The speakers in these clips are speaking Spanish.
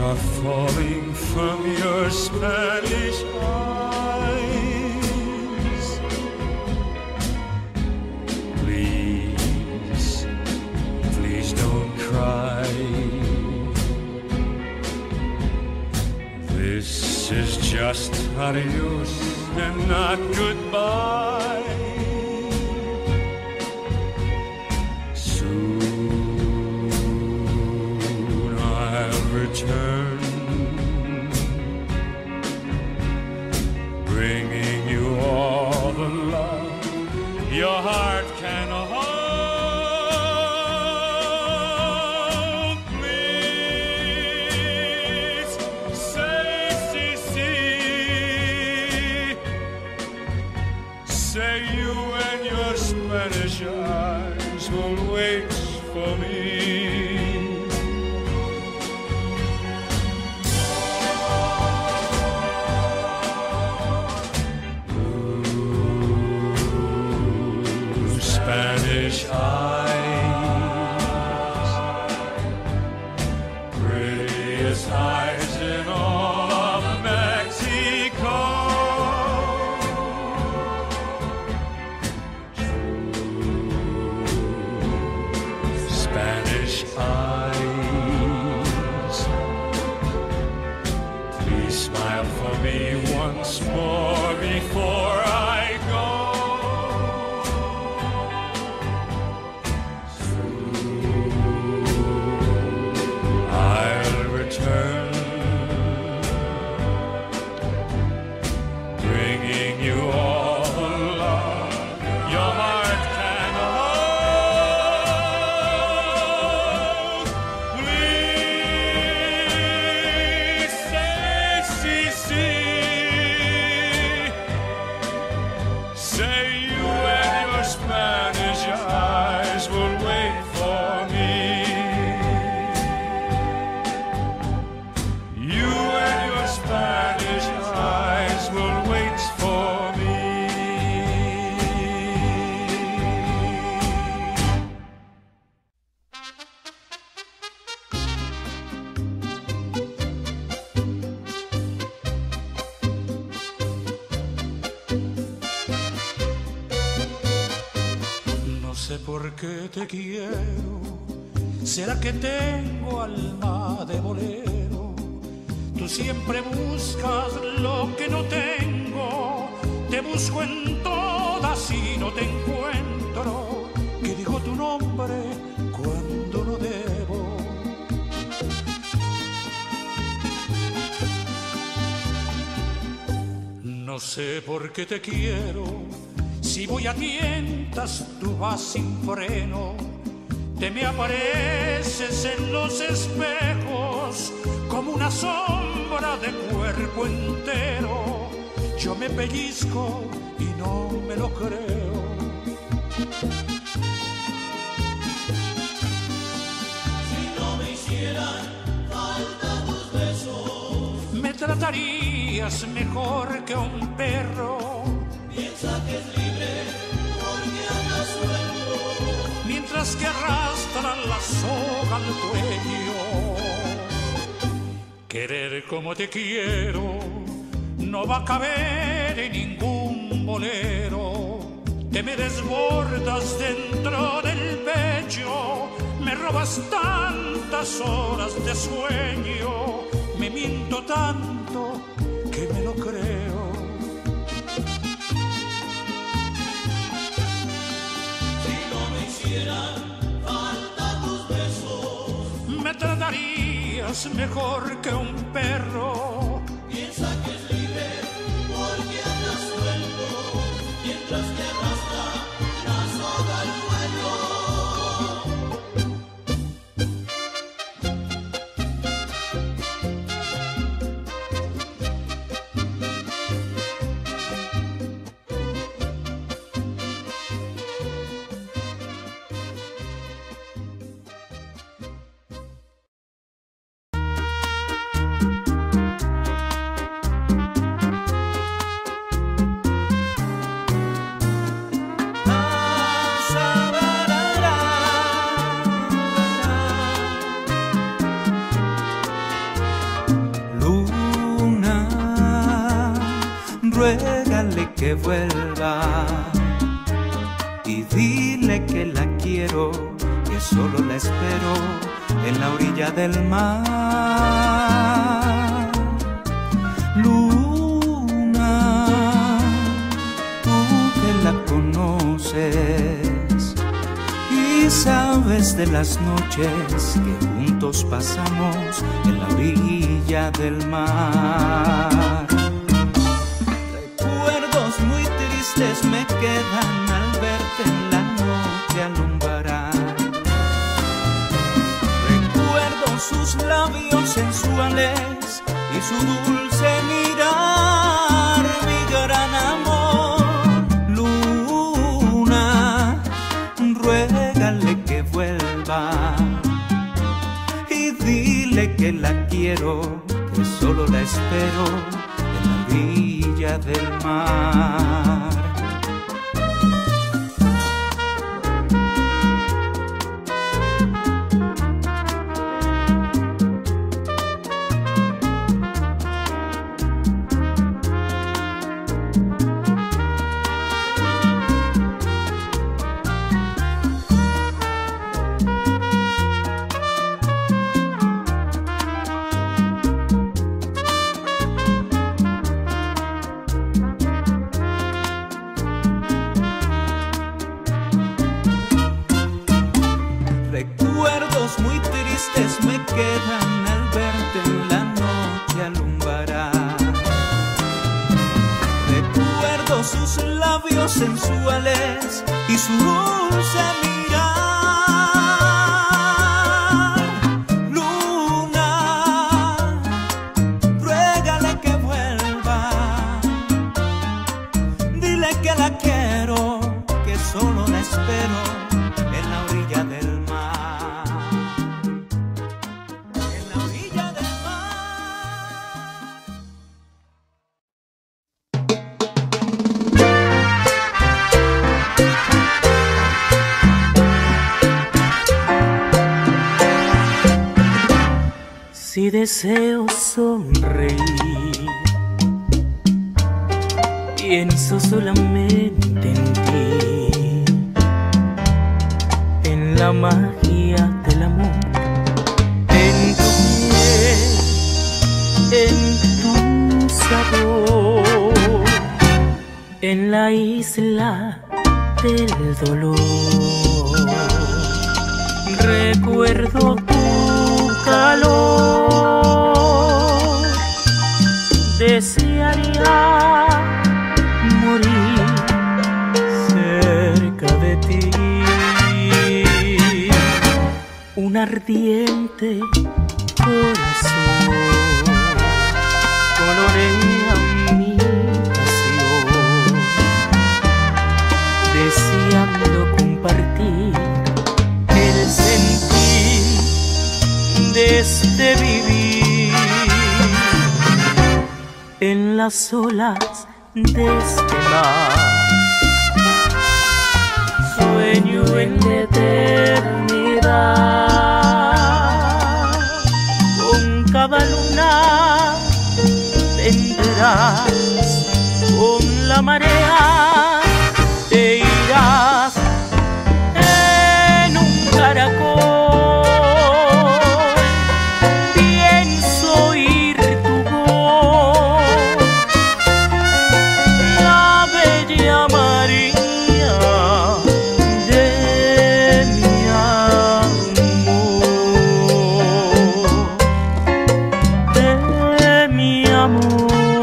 are falling from your Spanish eyes. Please, please don't cry. This is just adios and not goodbye. Return, bringing you all the love your heart can hold. Please say, si, si. Say you and your Spanish eyes will wait for me. Spanish eyes, prettiest eyes in all of Mexico. Spanish eyes, please smile for me once more before I go. Bringing you all the love your heart can hold. Please say, si, si. Say you and your Spanish eyes will wait for me. You and your Spanish eyes will wait for me. No sé por qué te quiero. ¿Será que tengo alma de bolero? Tú siempre buscas lo que no tengo. Te busco en todas y no te encuentro. Que digo tu nombre cuando no debo. No sé por qué te quiero. Si voy a tientas, tú vas sin freno. Te me apareces en los espejos como una sombra de cuerpo entero. Yo me pellizco y no me lo creo. Si no me hicieran falta tus besos, Me tratarías mejor que a un perro. piensa que es libre porque anda suelto. Mientras que arrastran la soga al cuello. Querer como te quiero no va a caber en ningún bolero. Te me desbordas dentro del pecho, me robas tantas horas de sueño, me miento tanto que me lo creo. Si no me hicieran falta tus besos, Me tratarías mejor que un perro. piensa que es libre porque anda suelto. Mientras que arrastra la soga al cuello. que vuelva y dile que la quiero, que solo la espero en la orilla del mar. Luna, tú que la conoces y sabes de las noches que juntos pasamos en la orilla del mar. Recuerdos muy tristes me quedan al verte en la noche alumbrar. Recuerdo sus labios sensuales y su dulce mirar, mi gran amor. Luna, ruégale que vuelva y dile que la quiero, que solo la espero en la orilla del mar. Recuerdos muy tristes me quedan al verte en la noche alumbrar. Recuerdo sus labios sensuales y su dulce mirar. Luna, ruégale que vuelva, dile que la quiero, que solo la espero en la orilla del mar. En la orilla del Si deseo sonreír, pienso solamente en ti, en la magia del amor, en tu piel, en tu sabor, en la isla del dolor. Recuerdo tu calor, desearía morir cerca de ti. Un ardiente corazón colorea mi pasión, deseando compartir el sentir de este vivir en las olas de este mar. Sueño en la eternidad, con cada luna vendrás, con la marea te irás en un caracol. Pienso oír tu voz, la bella María de mi amor, de mi amor.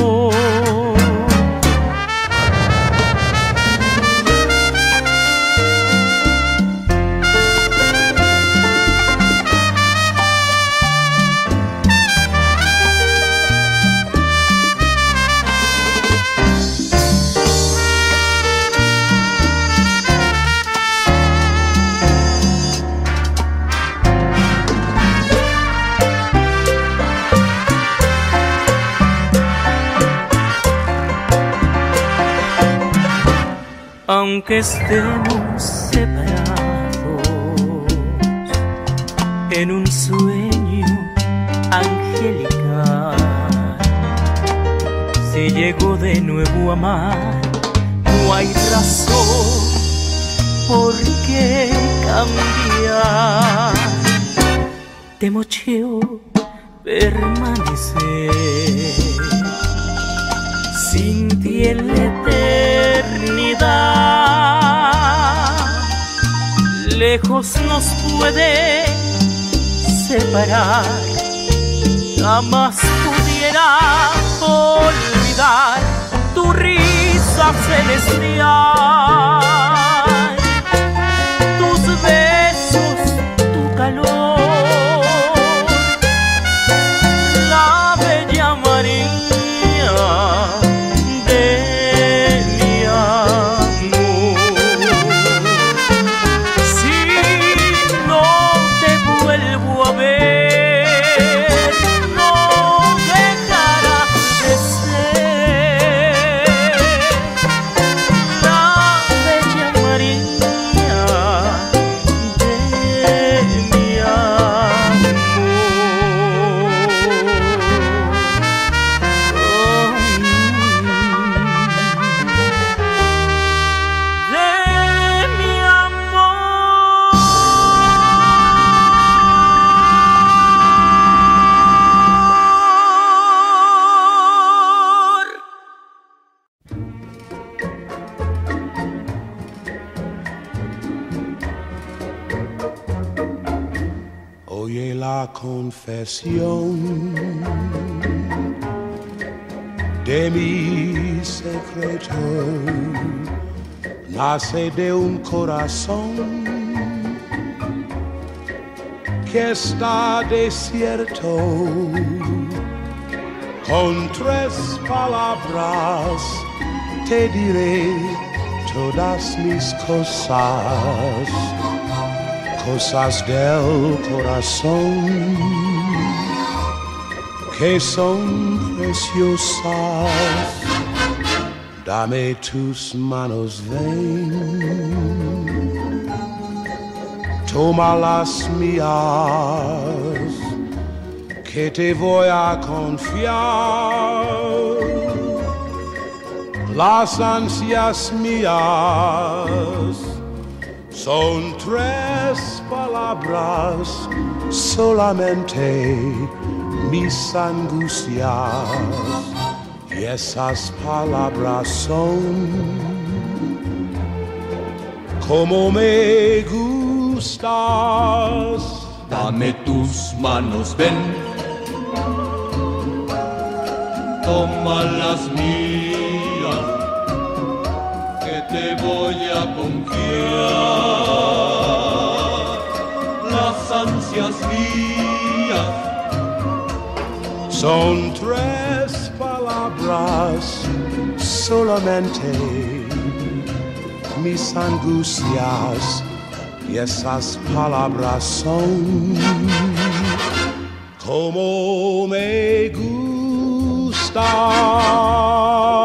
Aunque estemos separados en un sueño angelical, si llego de nuevo a amar, no hay razón por qué cambiar. Temo yo permanecer sin ti en la eternidad. Lejos nos puede separar, jamás pudiera olvidar tu risa celestial, tus besos, tu calor, la bella María de mi amor. Si no te vuelvo a ver, no dejarás de ser la bella María de mi amor. De mi amor. Oye la confesión de mi secreto, nace de un corazón que está desierto. Con tres palabras te diré todas mis cosas, cosas del corazón que son preciosas. Dame tus manos, ven, toma las mías, que te voy a confiar las ansias mías. Son tres palabras solamente, mis angustias, y esas palabras son como me gustas. Dame tus manos, ven, toma las mías, que te voy a confiar las ansias mías. Son tres palabras solamente, mis angustias, y esas palabras son como me gustan.